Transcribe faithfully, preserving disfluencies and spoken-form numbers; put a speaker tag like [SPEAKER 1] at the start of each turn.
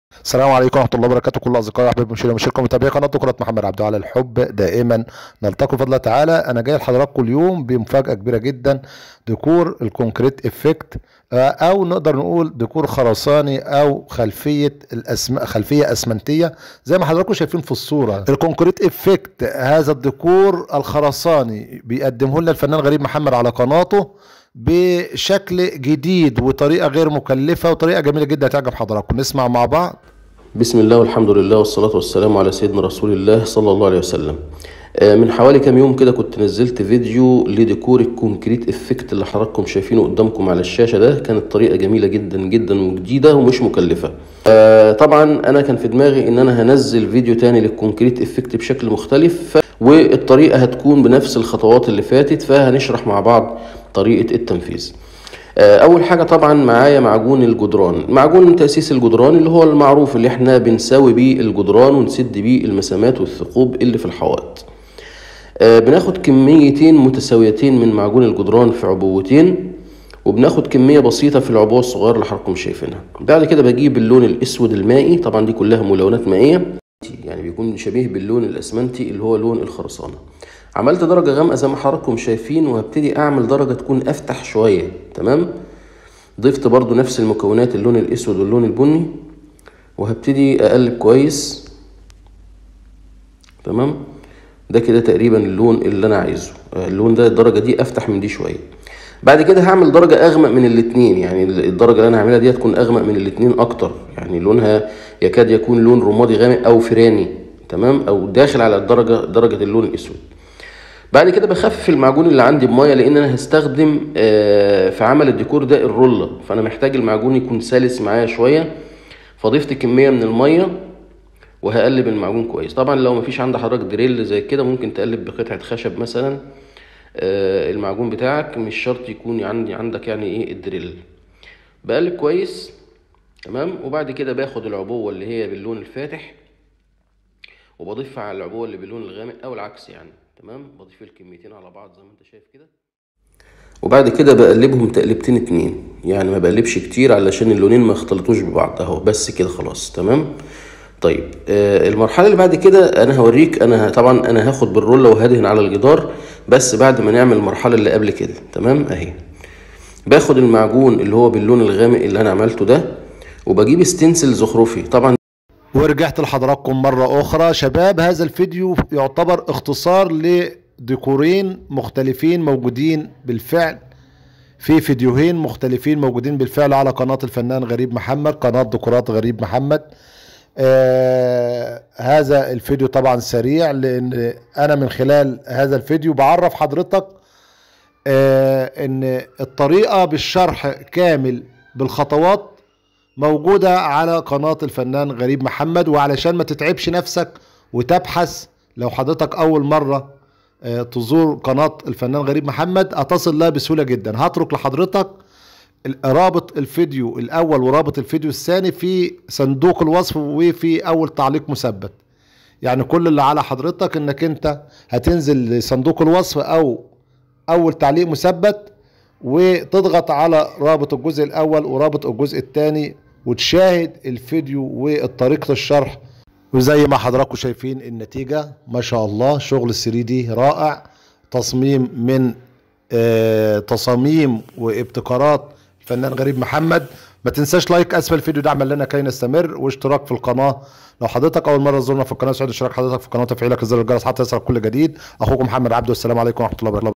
[SPEAKER 1] السلام عليكم ورحمة الله وبركاته. كل أصدقائي وأحبابي مشاهدي ومشاركة متابعي قناة دكتور محمد عبده على الحب دائما نلتقي بفضل الله تعالى. أنا جاي لحضراتكم اليوم بمفاجأة كبيرة جدا، ديكور الكونكريت إفكت، أو نقدر نقول ديكور خرساني أو خلفية الأسم... خلفية أسمنتية زي ما حضراتكم شايفين في الصورة. الكونكريت إفكت هذا الديكور الخرساني بيقدمه لنا الفنان غريب محمد على قناته بشكل جديد وطريقة غير مكلفة وطريقة جميلة جدا هتعجب حضراتكم. نسمع مع بعض.
[SPEAKER 2] بسم الله والحمد لله والصلاة والسلام على سيدنا رسول الله صلى الله عليه وسلم. من حوالي كام يوم كده كنت نزلت فيديو لديكور الكونكريت افكت اللي حضراتكم شايفينه قدامكم على الشاشة ده. كانت طريقة جميلة جدا جدا وجديدة ومش مكلفة. طبعا انا كان في دماغي ان انا هنزل فيديو تاني للكونكريت افكت بشكل مختلف، والطريقة هتكون بنفس الخطوات اللي فاتت، فهنشرح مع بعض طريقة التنفيذ. اول حاجه طبعا معايا معجون الجدران، معجون تاسيس الجدران اللي هو المعروف اللي احنا بنساوي بيه الجدران ونسد بيه المسامات والثقوب اللي في الحوائط. بناخد كميتين متساويتين من معجون الجدران في عبوتين، وبناخد كميه بسيطه في العبوه الصغيره اللي حضراتكم شايفينها. بعد كده بجيب اللون الاسود المائي، طبعا دي كلها ملونات مائيه، يعني بيكون شبيه باللون الاسمنتي اللي هو لون الخرسانه. عملت درجة غامقة زي ما حضراتكم شايفين، وهبتدي اعمل درجة تكون افتح شوية. تمام. ضفت برضو نفس المكونات اللون الاسود واللون البني، وهبتدي اقلب كويس. تمام. ده كده تقريبا اللون اللي انا عايزه، اللون ده الدرجة دي افتح من دي شوية. بعد كده هعمل درجة اغمق من الاتنين، يعني الدرجة اللي انا هعملها دي هتكون اغمق من الاتنين اكتر، يعني لونها يكاد يكون لون رمادي غامق او فراني. تمام. او داخل على الدرجة درجة اللون الاسود. بعد كده بخفف المعجون اللي عندي بميه، لان انا هستخدم في عمل الديكور ده الرولة، فانا محتاج المعجون يكون سلس معايا شويه. فضفت كميه من الميه وهقلب المعجون كويس. طبعا لو مفيش عند حضرتك دريل زي كده ممكن تقلب بقطعه خشب مثلا. المعجون بتاعك مش شرط يكون عندي عندك يعني ايه الدريل. بقلب كويس. تمام. وبعد كده باخد العبوه اللي هي باللون الفاتح وبضيفها على العبوه اللي باللون الغامق او العكس يعني. تمام. بضيف الكميتين على بعض زي ما انت شايف كده، وبعد كده بقلبهم تقلبتين اتنين، يعني ما بقلبش كتير علشان اللونين ما يختلطوش ببعض اهو، بس كده خلاص. تمام. طيب آه المرحله اللي بعد كده انا هوريك. انا طبعا انا هاخد بالرولة وهدهن على الجدار، بس بعد ما نعمل المرحله اللي قبل كده. تمام. اهي باخد المعجون اللي هو باللون الغامق اللي انا عملته ده، وبجيب ستنسل زخرفي طبعا.
[SPEAKER 1] ورجعت لحضراتكم مرة أخرى شباب. هذا الفيديو يعتبر اختصار لديكورين مختلفين موجودين بالفعل في فيديوهين مختلفين موجودين بالفعل على قناة الفنان غريب محمد، قناة ديكورات غريب محمد. آه هذا الفيديو طبعا سريع، لأن أنا من خلال هذا الفيديو بعرف حضرتك آه إن الطريقة بالشرح كامل بالخطوات موجودة على قناة الفنان غريب محمد. وعلشان ما تتعبش نفسك وتبحث، لو حضرتك أول مرة تزور قناة الفنان غريب محمد هتصل لها بسهولة جدا. هترك لحضرتك رابط الفيديو الأول ورابط الفيديو الثاني في صندوق الوصف وفي أول تعليق مثبت. يعني كل اللي على حضرتك إنك أنت هتنزل لصندوق الوصف أو أول تعليق مثبت، وتضغط على رابط الجزء الأول ورابط الجزء الثاني وتشاهد الفيديو وطريقة الشرح. وزي ما حضراتكم شايفين النتيجة ما شاء الله، شغل ثري دي رائع، تصميم من آه تصاميم وابتكارات الفنان غريب محمد. ما تنساش لايك اسفل الفيديو دعما لنا كي نستمر، واشتراك في القناة لو حضرتك اول مرة تزورنا في القناة. سعيد اشتراك حضرتك في القناة وتفعيلك زر الجرس حتى يصلك كل جديد. اخوكم محمد عبده، والسلام عليكم ورحمة الله وبركاته.